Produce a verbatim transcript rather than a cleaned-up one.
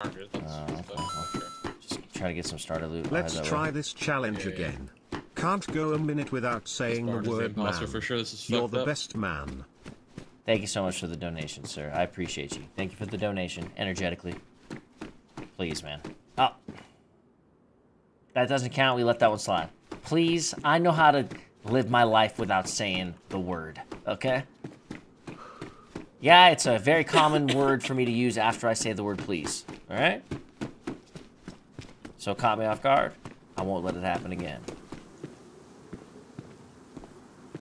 Margaret. Oh, okay. Well, just try to get some starter loot. Let's try this challenge yeah, yeah. again. Can't go a minute without saying the word man. For sure. This is You're the up. best man. Thank you so much for the donation, sir. I appreciate you. Thank you for the donation, energetically. Please, man. Oh. That doesn't count. We let that one slide. Please, I know how to live my life without saying the word, okay? Yeah, it's a very common word for me to use after I say the word please, all right? So caught me off guard. I won't let it happen again.